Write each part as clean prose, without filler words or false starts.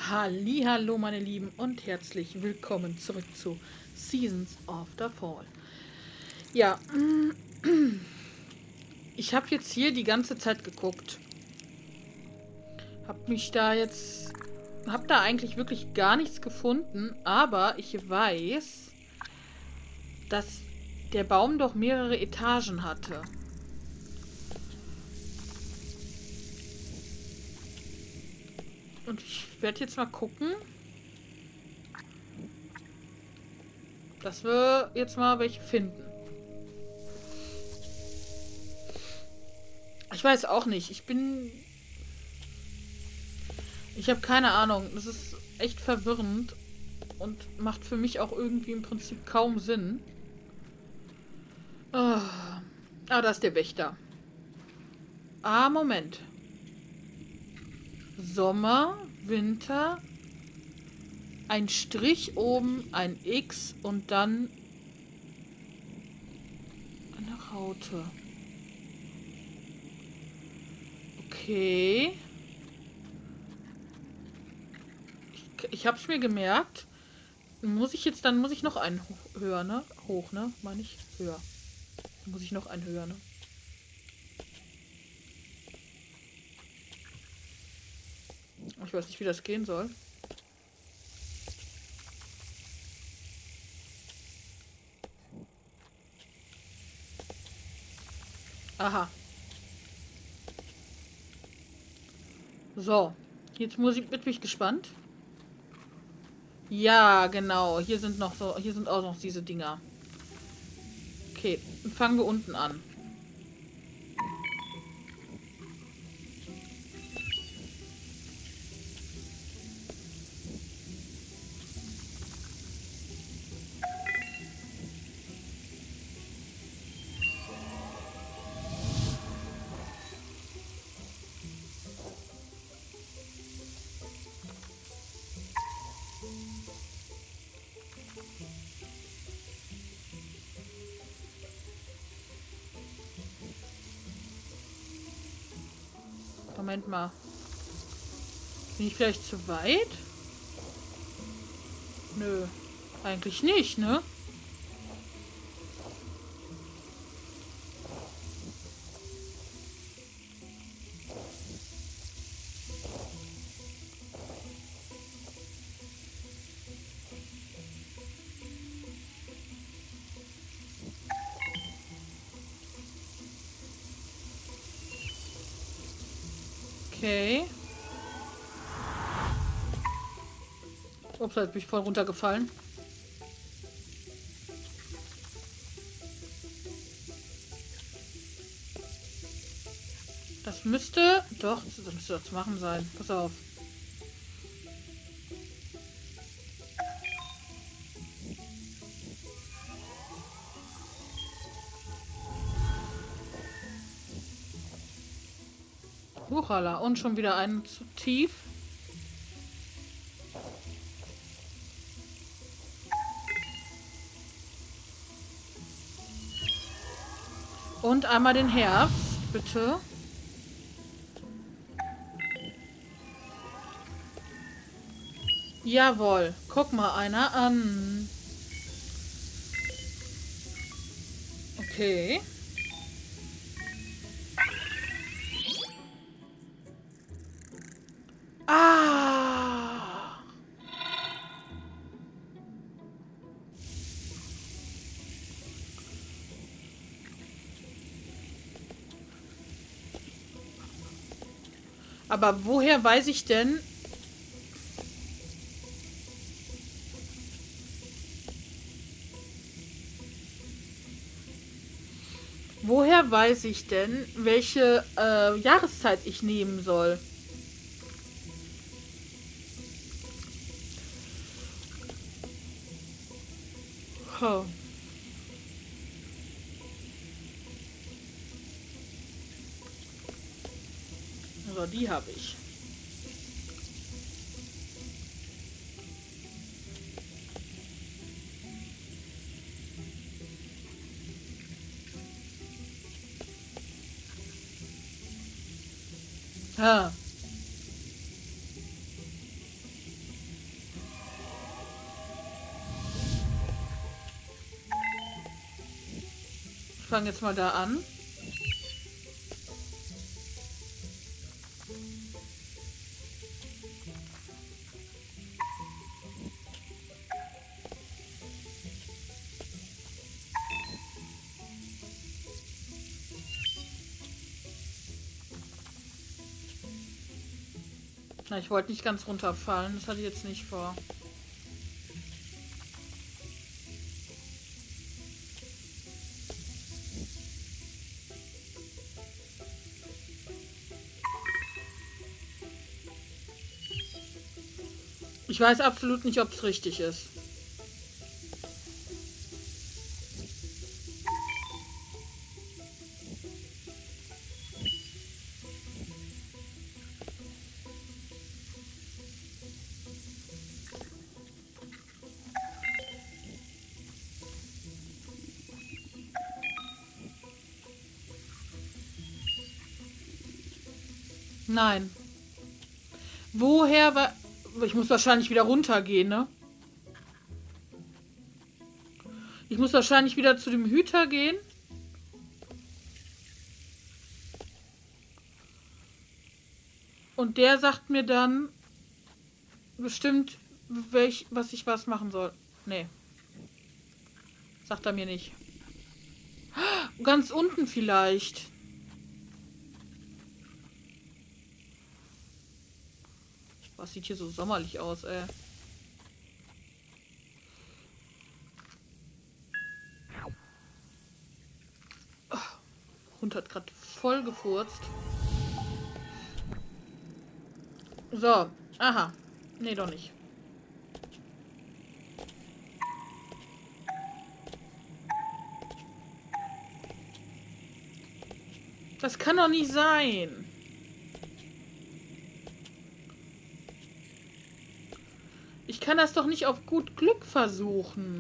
Hallihallo, meine Lieben, und herzlich willkommen zurück zu Seasons of the Fall. Ja, ich habe jetzt hier die ganze Zeit geguckt. Hab da eigentlich wirklich gar nichts gefunden, aber ich weiß, dass der Baum doch mehrere Etagen hatte. Und ich werde jetzt mal gucken, dass wir jetzt mal welche finden. Ich weiß auch nicht. Ich habe keine Ahnung. Das ist echt verwirrend und macht für mich auch irgendwie im Prinzip kaum Sinn. Ah, da ist der Wächter. Moment. Sommer, Winter, ein Strich oben, ein X und dann eine Raute. Okay. Ich hab's mir gemerkt. Dann muss ich noch einen höher, ne? Hoch, ne? Meine ich? Höher. Dann muss ich noch einen höher, ne? Ich weiß nicht, wie das gehen soll. Aha. So. Bin ich gespannt. Ja, genau. Hier sind auch noch diese Dinger. Okay, dann fangen wir unten an. Moment mal. Bin ich vielleicht zu weit? Nö. Eigentlich nicht, ne? Okay. Ups, jetzt bin ich voll runtergefallen. Das müsste doch zu machen sein. Pass auf. Huchala. Und schon wieder einen zu tief. Und einmal den Herbst, bitte. Jawohl. Guck mal einer an. Okay. Ah! Aber woher weiß ich denn... Woher weiß ich denn, welche Jahreszeit ich nehmen soll? Oh. So, die habe ich. Ah. fange jetzt mal da an. Na, ich wollte nicht ganz runterfallen. Das hatte ich jetzt nicht vor. Ich weiß absolut nicht, ob es richtig ist. Nein. Woher war... Ich muss wahrscheinlich wieder runtergehen, ne? Ich muss wahrscheinlich wieder zu dem Hüter gehen. Und der sagt mir dann bestimmt, was ich machen soll. Nee. Sagt er mir nicht. Ganz unten vielleicht. Was sieht hier so sommerlich aus, ey. Hund hat gerade voll gefurzt. So. Aha. Nee, doch nicht. Das kann doch nicht sein. Ich kann das doch nicht auf gut Glück versuchen.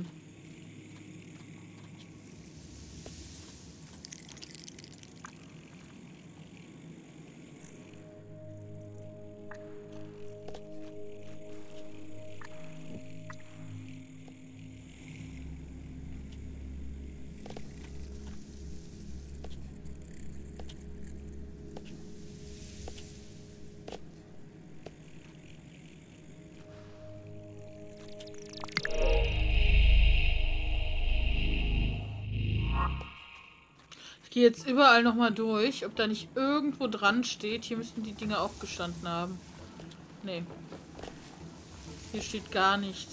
Ich gehe jetzt überall nochmal durch, ob da nicht irgendwo dran steht. Hier müssten die Dinge auch gestanden haben. Nee. Hier steht gar nichts.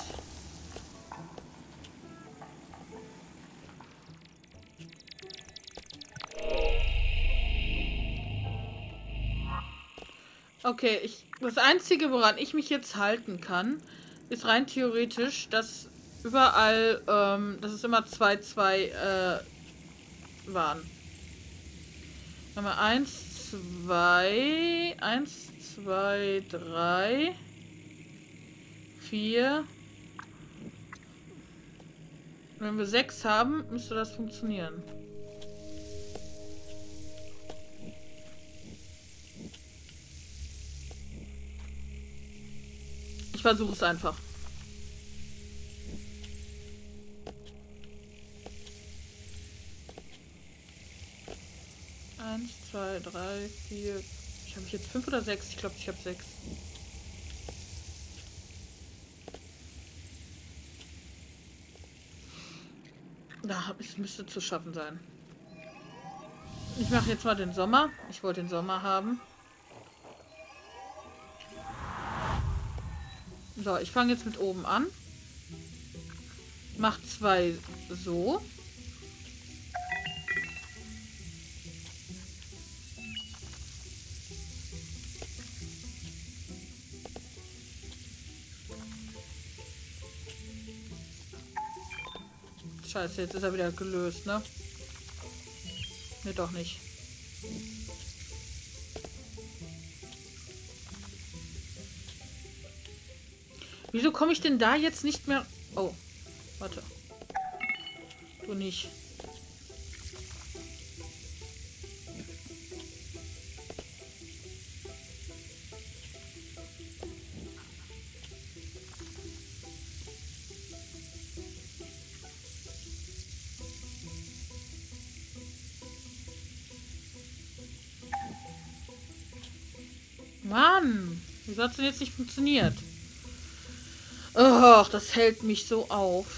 Okay, das Einzige, woran ich mich jetzt halten kann, ist rein theoretisch, dass überall, dass es immer 2 waren. Haben wir 1, 2, 3, 4. Wenn wir 6 haben, müsste das funktionieren. Ich versuche es einfach. Eins, 2, 3, 4. Habe ich jetzt 5 oder 6? Ich glaube, ich habe 6. Da, es müsste zu schaffen sein. Ich mache jetzt mal den Sommer. Ich wollte den Sommer haben. So, ich fange jetzt mit oben an. Mach 2 so. Scheiße, jetzt ist er wieder gelöst, ne? Ne, doch nicht. Wieso komme ich denn da jetzt nicht mehr... Oh, warte. Du nicht. Mann, wieso hat es denn jetzt nicht funktioniert? Ach, das hält mich so auf.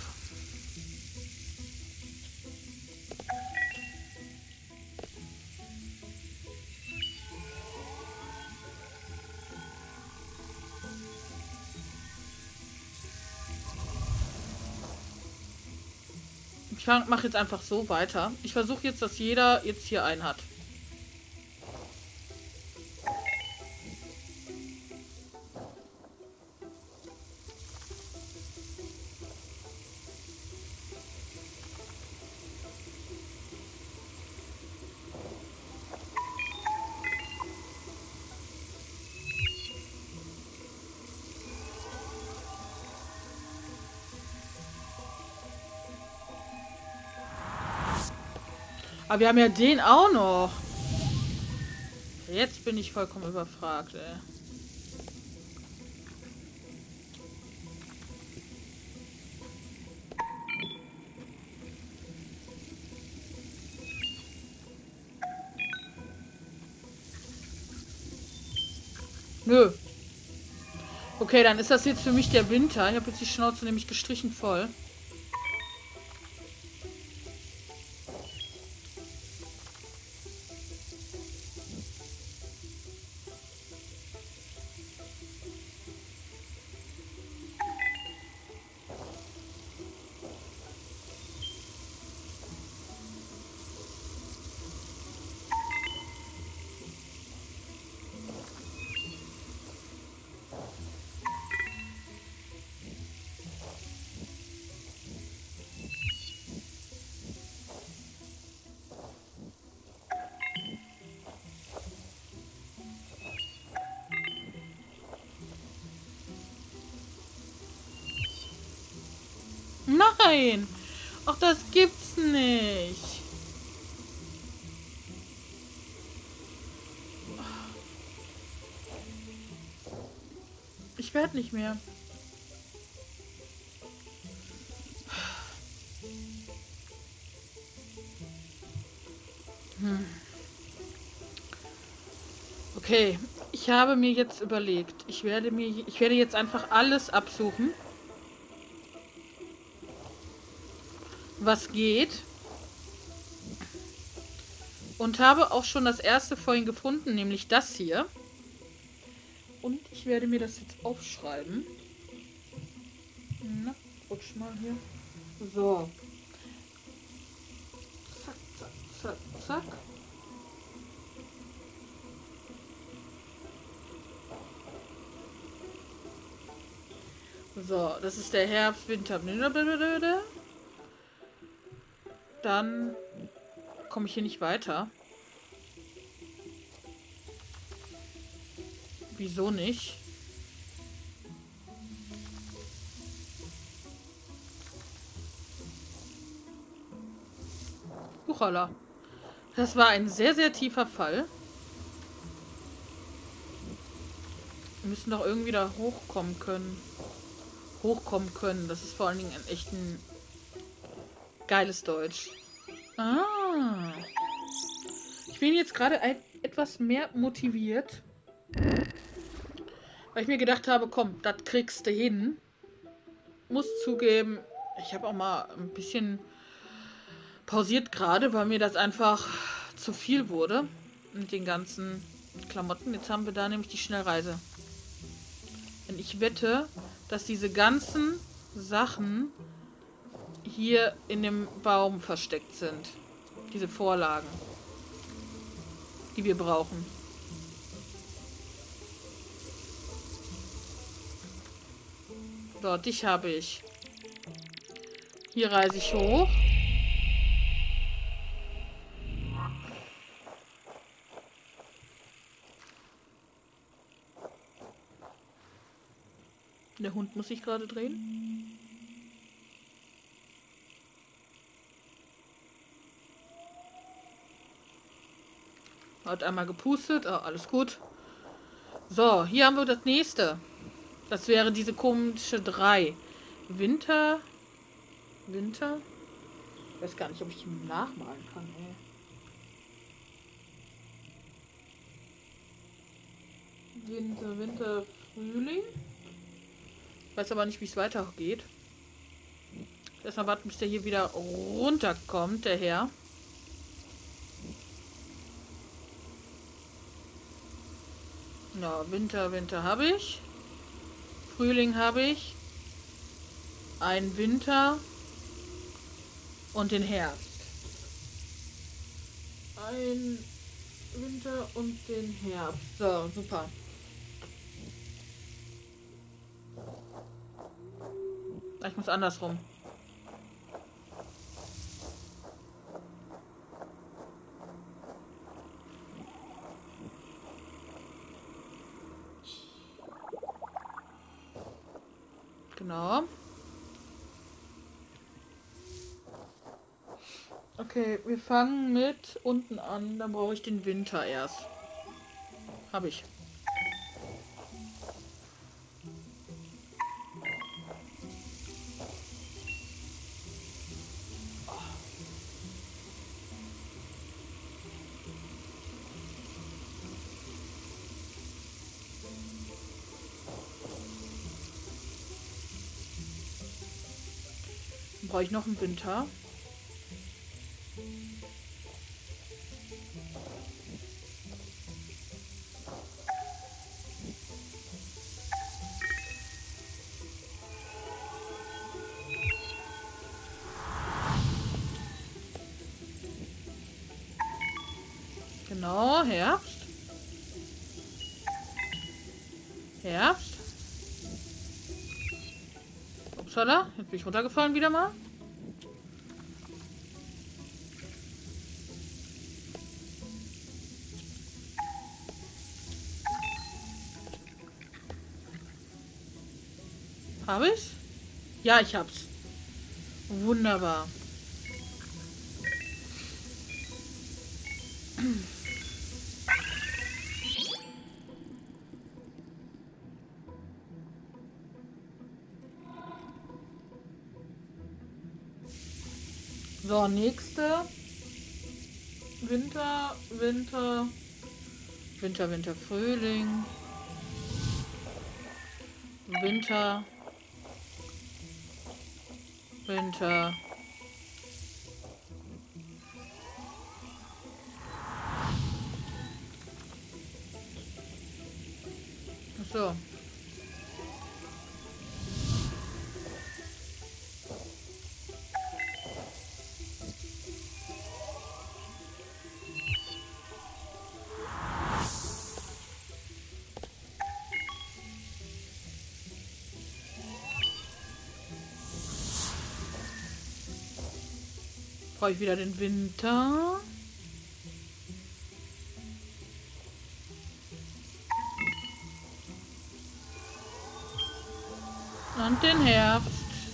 Ich mache jetzt einfach so weiter. Ich versuche jetzt, dass jeder jetzt hier einen hat. Aber wir haben ja den auch noch. Jetzt bin ich vollkommen überfragt, ey. Nö. Okay, dann ist das jetzt für mich der Winter. Ich habe jetzt die Schnauze nämlich gestrichen voll. Nein! Ach, das gibt's nicht. Ich werde nicht mehr. Okay, ich habe mir jetzt überlegt, ich werde jetzt einfach alles absuchen, was geht. Und habe auch schon das erste vorhin gefunden, nämlich das hier. Und ich werde mir das jetzt aufschreiben. Na, rutsch mal hier. So. Zack, zack, zack, zack. So, das ist der Herbst, Winter. Dann komme ich hier nicht weiter. Wieso nicht? Huchala. Das war ein sehr, sehr tiefer Fall. Wir müssen doch irgendwie da hochkommen können. Das ist vor allen Dingen ein echt ein geiles Deutsch. Ah. Ich bin jetzt gerade etwas mehr motiviert. Weil ich mir gedacht habe, komm, das kriegst du hin. Muss zugeben, ich habe auch mal ein bisschen pausiert gerade, weil mir das einfach zu viel wurde. Mit den ganzen Klamotten. Jetzt haben wir da nämlich die Schnellreise. Denn ich wette, dass diese ganzen Sachen hier in dem Baum versteckt sind. Diese Vorlagen, die wir brauchen. So, dich habe ich. Hier reise ich hoch. Der Hund muss sich gerade drehen. Hat einmal gepustet. Oh, alles gut. So, hier haben wir das nächste. Das wäre diese komische 3. Winter. Winter? Ich weiß gar nicht, ob ich die nachmalen kann, ey. Winter, Winter, Frühling. Weiß aber nicht, wie es weitergeht. Erstmal warten, bis der hier wieder runterkommt, der Herr. Na, Winter, Winter habe ich. Frühling habe ich. Ein Winter. Und den Herbst. Ein Winter und den Herbst. So, super. Ich muss andersrum. Genau. Okay, wir fangen mit unten an. Dann brauche ich den Winter erst. Habe ich. Dann brauche ich noch einen Winter. Genau, Herbst. Herbst. Upsala, jetzt bin ich runtergefallen wieder mal. Habe ich's? Ja, ich hab's. Wunderbar. So, nächste. Winter, Winter, Winter, Winter, Frühling. Winter. Winter. Ach so. Brauche ich wieder den Winter. Und den Herbst.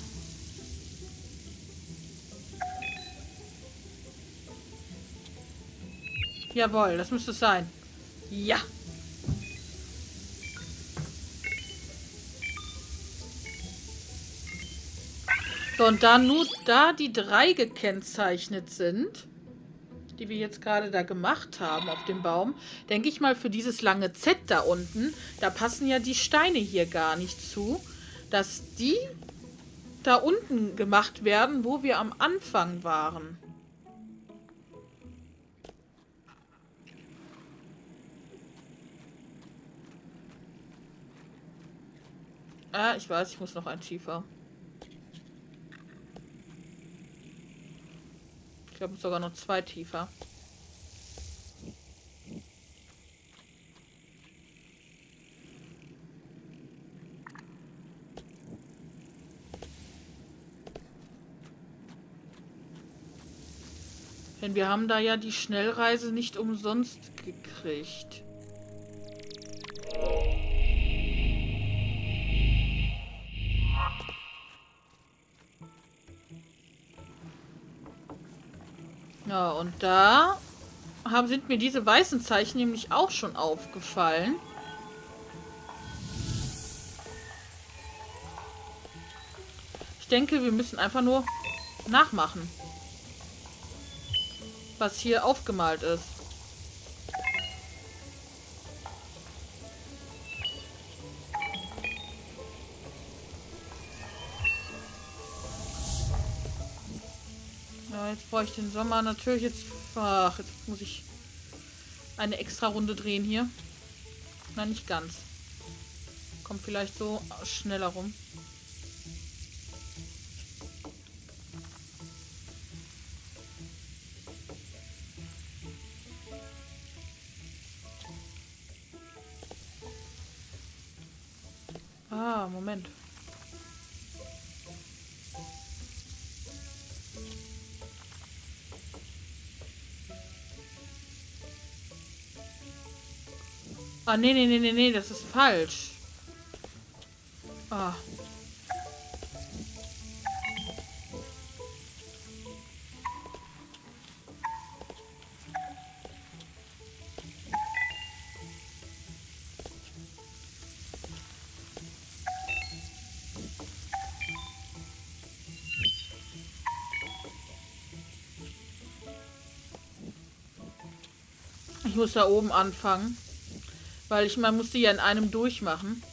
Jawohl, das müsste es sein. Ja. So, und da nur da die 3 gekennzeichnet sind, die wir jetzt gerade da gemacht haben auf dem Baum, denke ich mal für dieses lange Z da unten, da passen ja die Steine hier gar nicht zu, dass die da unten gemacht werden, wo wir am Anfang waren. Ah, ich weiß, ich muss noch ein tiefer. Ich glaube sogar noch 2 tiefer. Denn wir haben da ja die Schnellreise nicht umsonst gekriegt. Ja, und da sind mir diese weißen Zeichen nämlich auch schon aufgefallen. Ich denke, wir müssen einfach nur nachmachen, was hier aufgemalt ist. bevor ich den Sommer natürlich jetzt... Ach, jetzt muss ich eine extra Runde drehen hier. Nein, nicht ganz. Kommt vielleicht so schneller rum. Ah, Moment. Ah, nee, das ist falsch. Ah. Ich muss da oben anfangen. Weil man musste ja in einem durchmachen.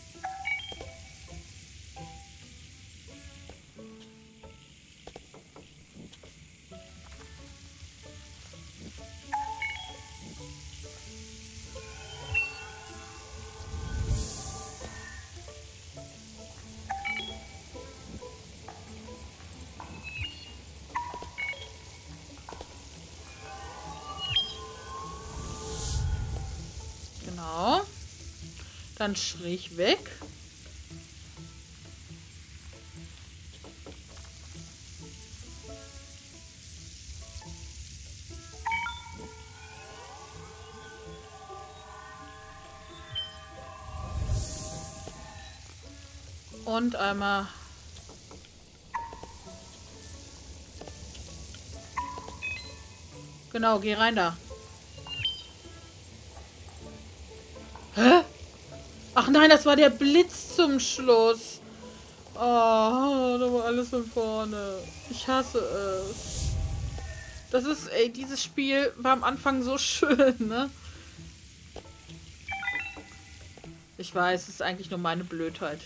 Genau. Dann schräg weg. Und einmal... Genau, geh rein da. Hä? Ach nein, das war der Blitz zum Schluss. Oh, da war alles von vorne. Ich hasse es. Das ist, ey, dieses Spiel war am Anfang so schön, ne? Ich weiß, es ist eigentlich nur meine Blödheit.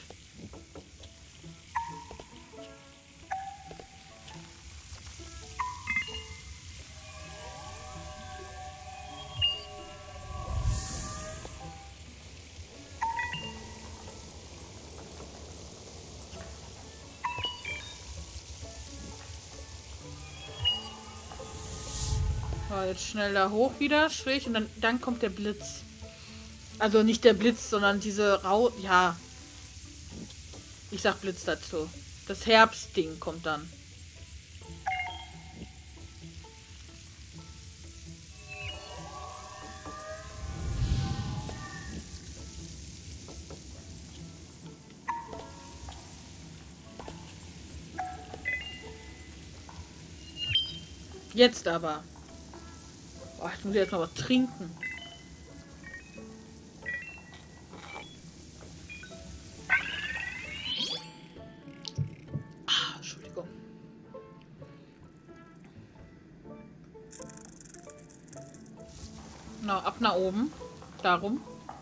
So, jetzt schnell da hoch wieder, schräg, und dann kommt der Blitz. Also nicht der Blitz, sondern diese Ja. Ich sag Blitz dazu. Das Herbstding kommt dann. Jetzt aber. Oh, ich muss jetzt noch was trinken. Ah, Entschuldigung. Na, ab nach oben. Darum.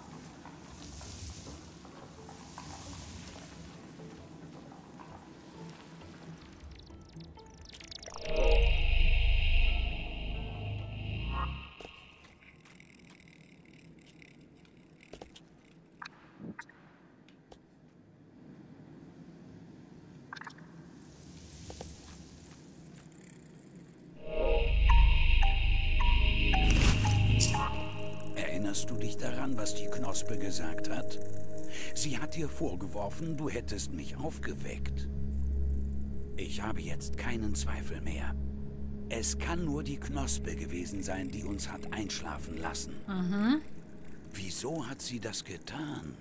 Erinnerst du dich daran, was die Knospe gesagt hat? Sie hat dir vorgeworfen, du hättest mich aufgeweckt. Ich habe jetzt keinen Zweifel mehr. Es kann nur die Knospe gewesen sein, die uns hat einschlafen lassen. Mhm. Wieso hat sie das getan?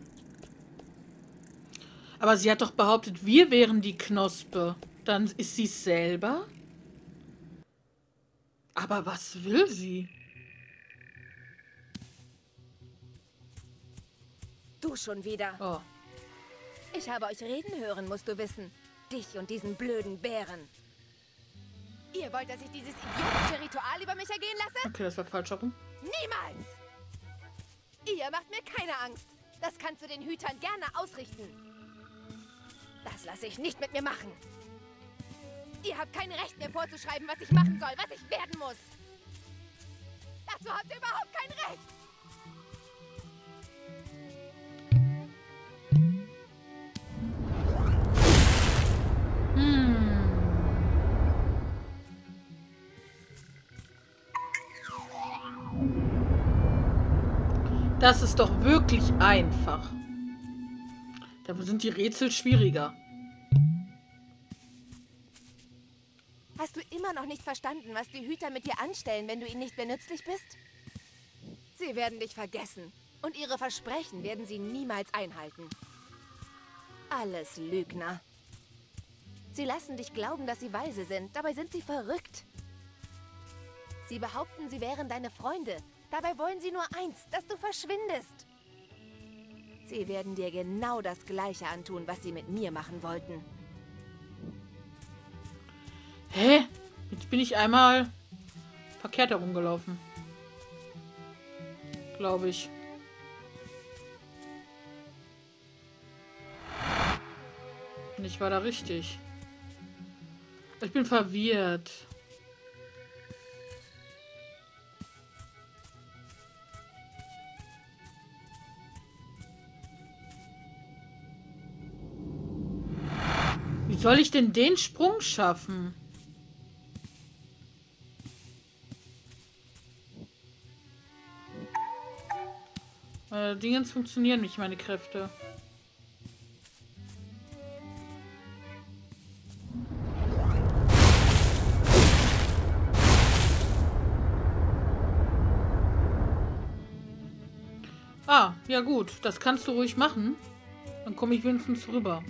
Aber sie hat doch behauptet, wir wären die Knospe. Dann ist sie es selber? Aber was will sie? Du schon wieder. Oh. Ich habe euch reden hören, musst du wissen. Dich und diesen blöden Bären. Ihr wollt, dass ich dieses idiotische Ritual über mich ergehen lasse? Okay, das war falsch herum. Niemals! Ihr macht mir keine Angst. Das kannst du den Hütern gerne ausrichten. Das lasse ich nicht mit mir machen. Ihr habt kein Recht, mir vorzuschreiben, was ich machen soll, was ich werden muss. Dazu habt ihr überhaupt kein Recht. Das ist doch wirklich einfach. Da sind die Rätsel schwieriger. Hast du immer noch nicht verstanden, was die Hüter mit dir anstellen, wenn du ihnen nicht mehr nützlich bist? Sie werden dich vergessen. Und ihre Versprechen werden sie niemals einhalten. Alles Lügner. Sie lassen dich glauben, dass sie weise sind. Dabei sind sie verrückt. Sie behaupten, sie wären deine Freunde. Dabei wollen sie nur eins, dass du verschwindest. Sie werden dir genau das Gleiche antun, was sie mit mir machen wollten. Hä? Jetzt bin ich einmal verkehrt herumgelaufen. Glaube ich. Und ich war da richtig. Ich bin verwirrt. Wie soll ich denn den Sprung schaffen? Dingens funktionieren nicht, meine Kräfte. Ah, ja gut. Das kannst du ruhig machen. Dann komme ich wenigstens rüber.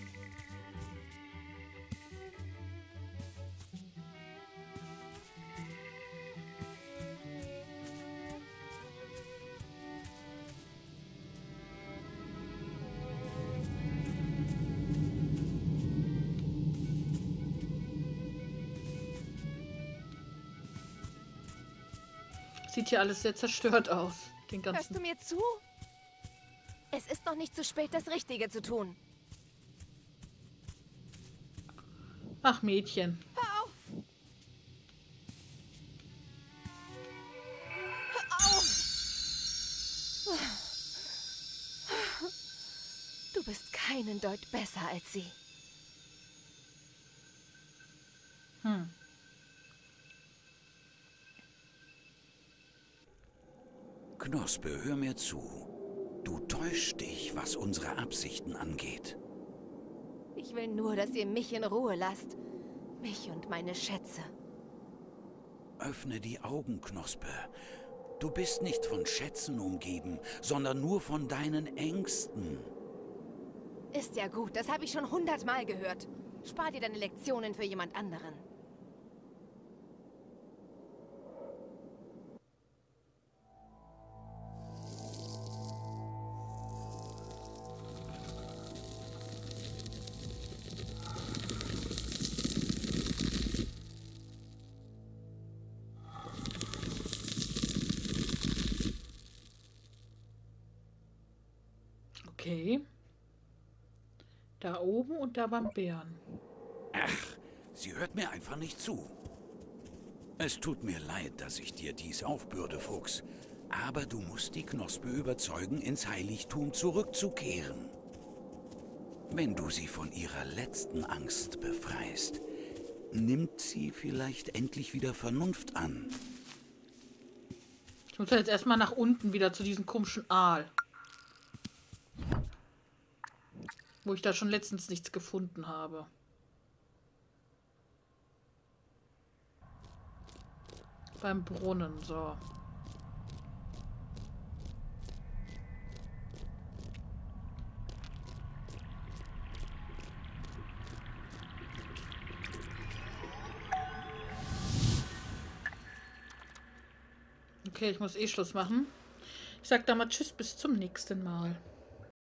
Sieht hier alles sehr zerstört aus. Den ganzen. Hörst du mir zu? Es ist noch nicht zu spät, das Richtige zu tun. Ach, Mädchen. Hör auf! Hör auf! Du bist keinen Deut besser als sie. Knospe, hör mir zu. Du täuschst dich, was unsere Absichten angeht. Ich will nur, dass ihr mich in Ruhe lasst. Mich und meine Schätze. Öffne die Augen, Knospe. Du bist nicht von Schätzen umgeben, sondern nur von deinen Ängsten. Ist ja gut, das habe ich schon 100-mal gehört. Spar dir deine Lektionen für jemand anderen. Okay. Da oben und da beim Bären. Ach, sie hört mir einfach nicht zu. Es tut mir leid, dass ich dir dies aufbürde, Fuchs. Aber du musst die Knospe überzeugen, ins Heiligtum zurückzukehren. Wenn du sie von ihrer letzten Angst befreist, nimmt sie vielleicht endlich wieder Vernunft an. Ich muss jetzt erstmal nach unten wieder zu diesem komischen Aal. Wo ich da schon letztens nichts gefunden habe. Beim Brunnen, so. Okay, ich muss eh Schluss machen. Ich sag da mal Tschüss, bis zum nächsten Mal.